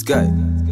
Sky.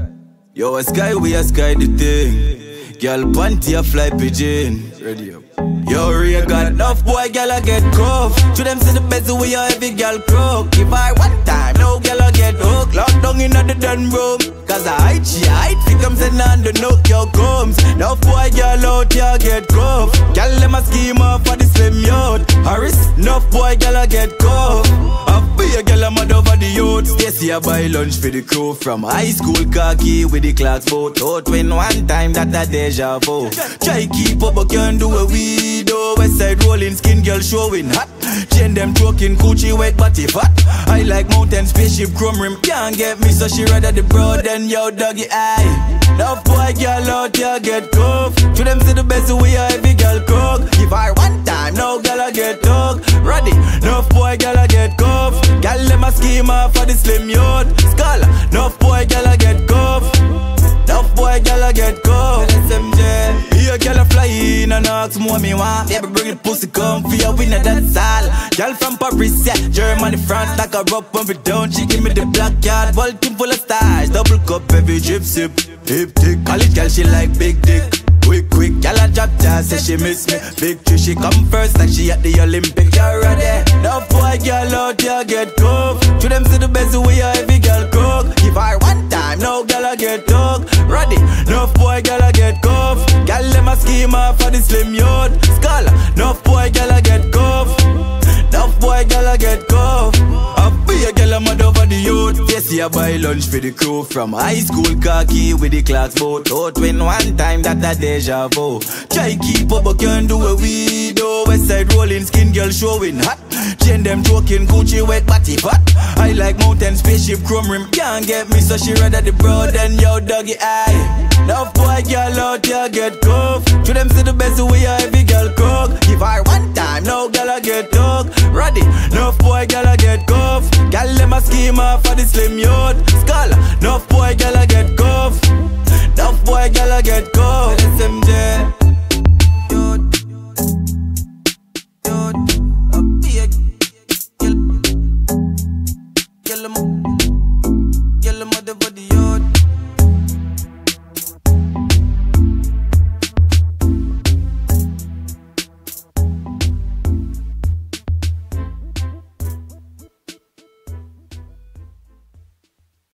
Yo, a sky, we a sky the thing. Girl, panty a fly pigeon. Ready up. Yo, Ray got enough boy, girl, I get cuff. To them say the best way a every girl croak. If I one time, no girl, I get hooked. Locked down in the den room. Cause I hide, think I'm sitting on the nook, yo comes. Enough boy, girl, out here get cuff. Girl, let my scheme off for the slim yacht. Harris, enough boy, girl, I get cuff. Be a girl, I'm mad over the youth. Stacy, I buy lunch for the crew. From high school khaki with the class boat. Out when one time that a deja vu. Try keep up but can't do a weedo. West side rolling, skin girl showing hot. Chain them talking, coochie wet body fat. I like mountain, spaceship, chrome rim. Can't get me so she rather the broad than yo doggy eye. Enough boy girl out here get cuff. To them say the best way a every girl cook. If I one time, no girl I get dog. Ready, enough boy girl I get cuff. Girl let my scheme off for the slim yacht. Scholar, enough boy girl I get cuff. Enough boy girl I get cuff. SMJ, here girl I fly in and ask more me want. Baby bring the pussy come for your winner, that's all. Girl from Paris, yeah, Germany, France, like a rock pump it down. She give me the black card, vault team full of stars. Double cup every drip sip, hip tick. College girl she like big dick. Quick, girl I drop down, say she miss me. Victory, she come first like she at the Olympic. You ready? Now boy, girl out here get cuff. To them say the best way a every girl cook. If I one time, no girl I get dog. Ready? Enough boy, girl I get cuff. Girl let my scheme off for the slim yacht. Scholar, enough boy, girl I get cuff. Enough boy, girl I get cuff. I be a girl I'm mad over the youth. Yes, I buy lunch for the crew. From high school khaki with the class boat. Out when one time that a deja vu. Try keep up but can't do a weedo. West side rolling, skin girl showing hot. Chain them joking, Gucci wet body fat. I like mountain, spaceship, chrome rim. Can't get me so she rather the broad than yo doggy eye. Enough boy girl out here get cuff. To them say the best way a every girl cook. If I one time, no girl I get dog. Ready, enough boy girl I get cuff. Girl let my scheme off for the slim yacht. Scholar, enough boy girl I get cuff. Enough boy girl I get cuff. SMJ.